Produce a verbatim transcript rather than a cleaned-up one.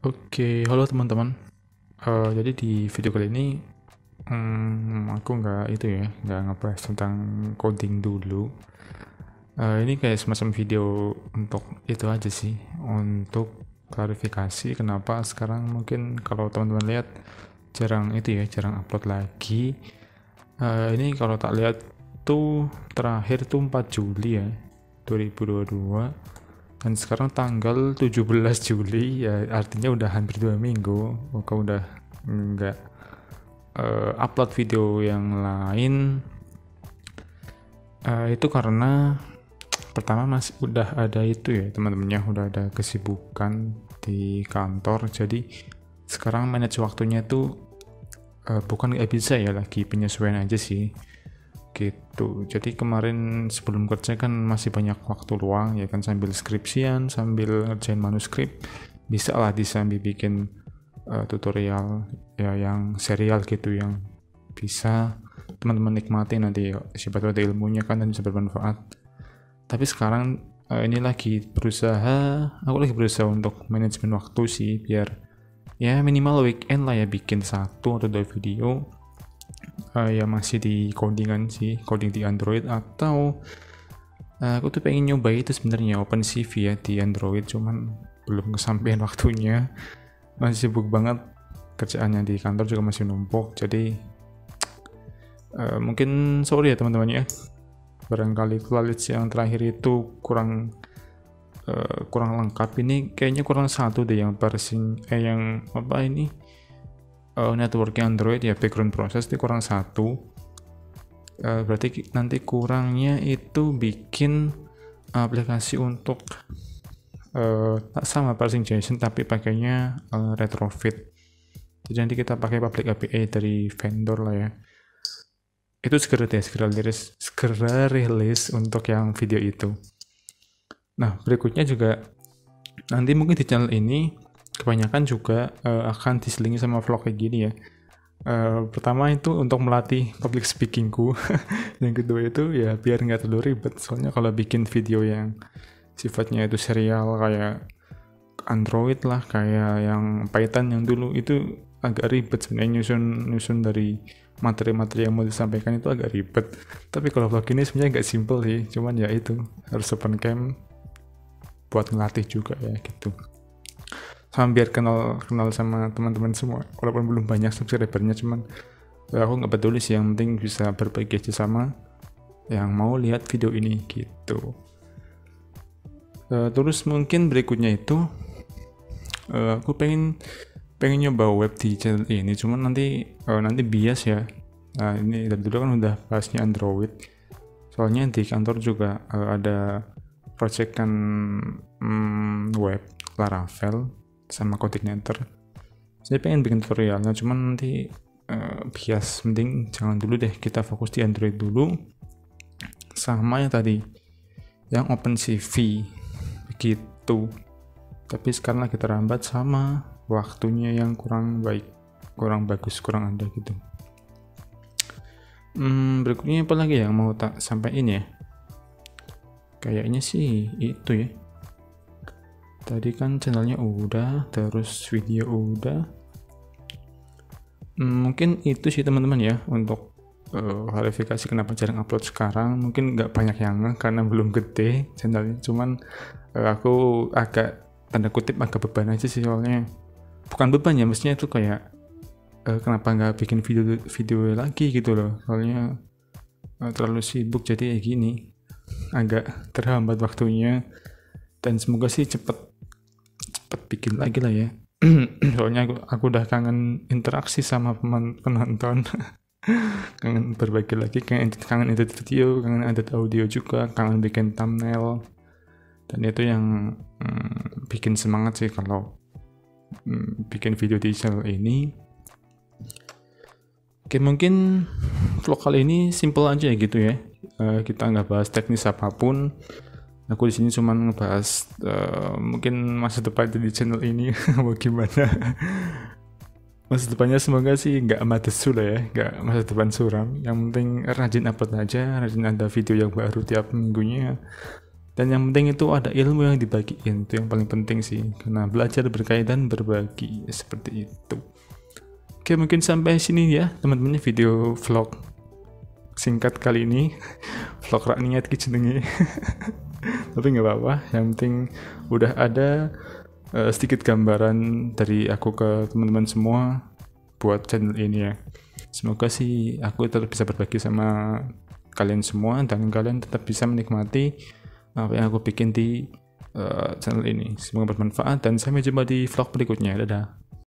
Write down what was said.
Oke, halo teman-teman. Eh, jadi di video kali ini, hmm, aku nggak itu ya, nggak ngebahas tentang coding dulu. Eh, ini kayak semacam video untuk itu aja sih, untuk klarifikasi kenapa sekarang mungkin kalau teman-teman lihat jarang itu ya, jarang upload lagi. Eh, ini kalau tak lihat tuh terakhir tuh empat Juli ya, dua ribu dua puluh dua. Dan sekarang tanggal tujuh belas Juli, ya artinya udah hampir dua minggu aku udah nggak uh, upload video yang lain. Uh, itu karena pertama masih udah ada itu ya teman-temannya, udah ada kesibukan di kantor, jadi sekarang manage waktunya tuh uh, bukan nggak bisa ya, lagi penyesuaian aja sih gitu. Jadi kemarin sebelum kerja kan masih banyak waktu luang ya kan, sambil skripsian, sambil ngerjain manuskrip, bisa lah disambil bikin uh, tutorial ya yang serial gitu, yang bisa teman-teman nikmati nanti, siapa tahu ada ilmunya kan dan bisa bermanfaat. Tapi sekarang uh, ini lagi berusaha aku lagi berusaha untuk manajemen waktu sih, biar ya minimal weekend lah ya bikin satu atau dua video. Uh, ya masih di codingan sih, coding di Android, atau uh, aku tuh pengen nyoba itu sebenarnya OpenCV ya di Android, cuman belum kesampaian waktunya, masih sibuk banget kerjaannya di kantor juga masih numpuk. Jadi uh, mungkin sorry ya teman-teman ya, barangkali knowledge yang terakhir itu kurang uh, kurang lengkap. Ini kayaknya kurang satu deh yang parsing eh yang apa ini Uh, networknya Android ya, background process itu kurang satu. Uh, berarti nanti kurangnya itu bikin aplikasi untuk uh, sama parsing JSON tapi pakainya uh, retrofit. Jadi nanti kita pakai public A P I dari vendor lah ya. Itu segera deh, segera rilis, segera rilis untuk yang video itu. Nah, berikutnya juga nanti mungkin di channel ini kebanyakan juga uh, akan diselingi sama vlog kayak gini ya. Uh, pertama itu untuk melatih public speakingku. Yang kedua itu ya biar nggak terlalu ribet, soalnya kalau bikin video yang sifatnya itu serial kayak Android lah, kayak yang Python yang dulu, itu agak ribet sebenarnya, nyusun nyusun dari materi-materi yang mau disampaikan itu agak ribet. Tapi kalau vlog ini sebenarnya nggak simple sih, cuman ya itu harus open cam buat ngelatih juga ya gitu, sama biar kenal kenal sama teman-teman semua, walaupun belum banyak subscribernya, cuman ya aku nggak peduli sih, yang penting bisa berbagi aja sama yang mau lihat video ini gitu. Uh, terus mungkin berikutnya itu uh, aku pengen pengen nyoba web di channel ini, cuman nanti uh, nanti bias ya. Nah ini dari dulu kan udah bahasnya Android, soalnya di kantor juga uh, ada project kan um, web Laravel sama coordinator. Saya pengen bikin tutorialnya, cuman nanti uh, bias, mending jangan dulu deh, kita fokus di Android dulu. Sama yang tadi yang OpenCV begitu. Tapi sekarang lagi terlambat sama waktunya yang kurang baik, kurang bagus, kurang ada gitu. Hmm, berikutnya apa lagi yang mau tak sampaikan ya? Kayaknya sih itu ya. Tadi kan channelnya udah, terus video udah. Hmm, mungkin itu sih teman-teman ya untuk uh, klarifikasi kenapa jarang upload sekarang. Mungkin nggak banyak yang ngeh karena belum gede channelnya. Cuman uh, aku agak tanda kutip agak beban aja sih, soalnya bukan beban ya, mestinya itu kayak uh, kenapa nggak bikin video video lagi gitu loh. Soalnya uh, terlalu sibuk jadi kayak gini, agak terhambat waktunya. Dan semoga sih cepet cepet bikin lagi lah ya. Soalnya aku, aku udah kangen interaksi sama penonton. Kangen berbagi lagi, kangen, kangen edit video, kangen edit audio juga, kangen bikin thumbnail. Dan itu yang hmm, bikin semangat sih kalau hmm, bikin video di channel ini. Oke, mungkin vlog kali ini simple aja ya gitu ya. Uh, kita nggak bahas teknis apapun. Aku di sini cuma ngebahas uh, mungkin masa depan di channel ini mau gimana. Masa depannya semoga sih nggak madesu lah ya, nggak masa depan suram. Yang penting rajin upload aja, rajin ada video yang baru tiap minggunya. Dan yang penting itu ada ilmu yang dibagiin, itu yang paling penting sih, karena belajar berkaitan berbagi seperti itu. Oke, mungkin sampai sini ya teman-teman video vlog singkat kali ini. Vlog rak niat ki jenenge. Tapi nggak apa-apa, yang penting udah ada uh, sedikit gambaran dari aku ke teman-teman semua buat channel ini ya. Semoga sih aku tetap bisa berbagi sama kalian semua dan kalian tetap bisa menikmati apa yang aku bikin di uh, channel ini. Semoga bermanfaat dan sampai jumpa di vlog berikutnya. Dadah.